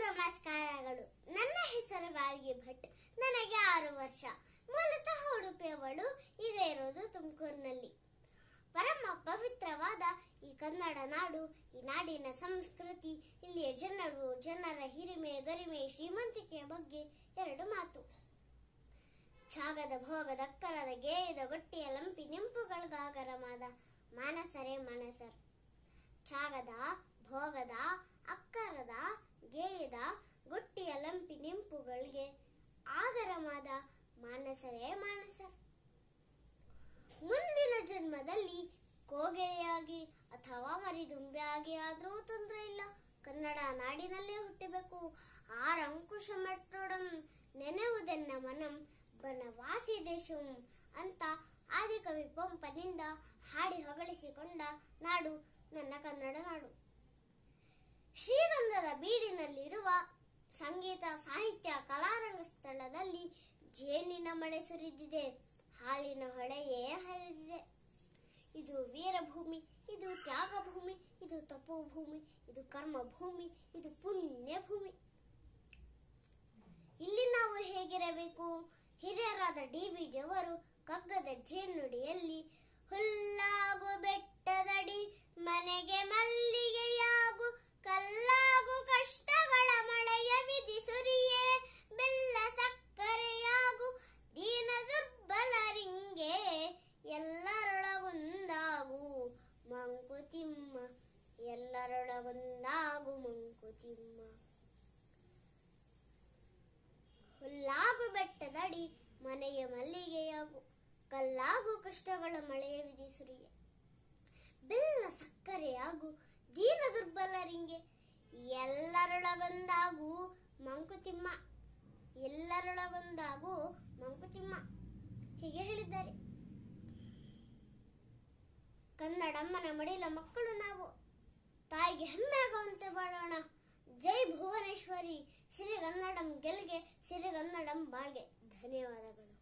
ನಮಸ್ಕಾರಗಳು. ನನ್ನ ಹೆಸರು ಗಾರ್ಗಿ ಭಟ್. ನನಗೆ 6 ವರ್ಷ. ಮೂಲತಃ ಉಡುಪಿಯವಳು. ಈಗ ಇರೋದು ತುಮಕೂರಿನಲ್ಲಿ. ಪರಮ ಪವಿತ್ರವಾದ ಈ ಕನ್ನಡ ನಾಡು, ಈ ನಾಡಿನ ಸಂಸ್ಕೃತಿ, ಇಲ್ಲಿಯ ಜನರು, ಜನರ ಹಿರಿಮೆ, ಗರಿಮೆ, ಶ್ರೀಮಂತಿಕೆಯ ಬಗ್ಗೆ 2 ಮಾತು. ಛಾಗದ ಭೋಗದ ಅಕ್ಕರದ ಗೇಯದ ಗೊಟ್ಟಿಯ ಲಂಪಿ ನಿಂಪುಗಳಿಗಾಗರಮಾದ ಮಾನಸರೇ ಮಾನಸರ್. ಛಾಗದ ಭೋಗದ ಅಕ್ಕರದ ಗೇಯದ ಗೊಟ್ಟಿಯ ಲಂಪಿ ನಿಂಪುಗಳಿಗೆ ಆಗರಮಾದ ಮಾನಸರೇ ಮಾನಸರ್. ಮುಂದಿನ ಜನ್ಮದಲ್ಲಿ ಕೋಗಿಲೆಯಾಗಿ ಅಥವಾ ಮರಿದುಂಬಿಯಾಗಿ ಆದ್ರೂ ತೊಂದರೆ ಇಲ್ಲ, ಕನ್ನಡ ನಾಡಿನಲ್ಲೇ ಹುಟ್ಟಬೇಕು. ಆರಂಕುಶ ಮಟ್ಟೊಡಂ ನೆನೆವುದೆನ್ನ ಮನಂ ಬನವಾಸಿ ದೇಶಂ ಅಂತ ಆದಿಕವಿ ಪಂಪನಿಂದ ಹಾಡಿ ಹೊಗಳಿಸಿಕೊಂಡ ನಾಡು ನನ್ನ ಕನ್ನಡ ನಾಡು. ಶ್ರೀಗಂಧದ ಬೀಡಿನಲ್ಲಿರುವ ಸಂಗೀತ, ಸಾಹಿತ್ಯ, ಕಲಾರಂಗ ಸ್ಥಳದಲ್ಲಿ ಜೇನಿನ ಮಳೆ ಸುರಿದಿದೆ, ಹಾಲಿನ ಹೊಳೆಯೇ ಹರಿದಿದೆ. ಇದು ವೀರಭೂಮಿ, ಇದು ತ್ಯಾಗ ಭೂಮಿ, ಇದು ತಪೋ ಭೂಮಿ, ಇದು ಕರ್ಮ ಭೂಮಿ, ಇದು ಪುಣ್ಯ ಭೂಮಿ. ಇಲ್ಲಿ ನಾವು ಹೇಗಿರಬೇಕು? ಹಿರಿಯರಾದ DVD ಅವರು ಕಗ್ಗದ ಜೇನುಡಿಯಲ್ಲಿ ಹುಲ್ಲಾಗು ಬೆಟ್ಟದಡಿ ಮನೆಗೆ ಮಲ್ಲಿಗೆಯಾಗು, ಕಲ್ಲಾಗು ಕಷ್ಟಗಳ ಮಳೆಯ ವಿಧಿಸುರಿಯೇ, ಬೆಲ್ಲ ಸಕ್ಕರೆಯಾಗು ದೀನ ದುರ್ಬಲರಿಂಗೆ, ಎಲ್ಲರೊಳಗೊಂದಾಗು ಮಂಕುತಿಮ್ಮ, ಎಲ್ಲರೊಳಗೊಂದಾಗು ಮಂಕುತಿಮ್ಮ. ಹುಲ್ಲಾಗು ಬೆಟ್ಟದಡಿ ಮನೆಗೆ ಮಲ್ಲಿಗೆಯಾಗು, ಕಲ್ಲಾಗು ಕಷ್ಟಗಳ ಮಳೆಯ ವಿಧಿಸುರಿಯೇ, ಬೆಲ್ಲ ಸಕ್ಕರೆಯಾಗು ದೀನ ದುರ್ಬಲರಿಂಗೆ, ಎಲ್ಲರೊಳಗೊಂದಾಗು ಮಂಕುತಿಮ್ಮ, ಎಲ್ಲರೊಳಗೊಂದಾಗು ಮಂಕುತಿಮ್ಮ ಹೀಗೆ ಹೇಳಿದ್ದಾರೆ. ಕನ್ನಡಮ್ಮನ ಮಡಿಲ ಮಕ್ಕಳು ನಾವು, ತಾಯಿಗೆ ಹೆಮ್ಮೆ ಆಗುವಂತೆ ಬಾಳೋಣ. ಜೈ ಭುವನೇಶ್ವರಿ. ಸಿರಿಗನ್ನಡಂ ಗೆಲ್ಗೆ, ಸಿರಿಗನ್ನಡಂ ಬಾಳ್ಗೆ. ಧನ್ಯವಾದಗಳು.